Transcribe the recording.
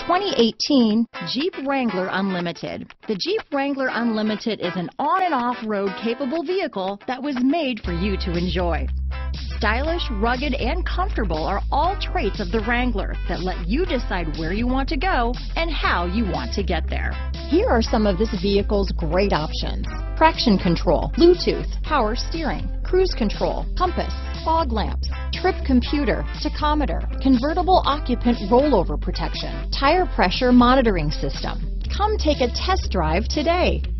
2018 Jeep Wrangler Unlimited. The Jeep Wrangler Unlimited is an on and off-road capable vehicle that was made for you to enjoy. Stylish, rugged, and comfortable are all traits of the Wrangler that let you decide where you want to go and how you want to get there. Here are some of this vehicle's great options: traction control, Bluetooth, power steering, cruise control, compass, fog lamps, trip computer, tachometer, convertible occupant rollover protection, tire pressure monitoring system. Come take a test drive today.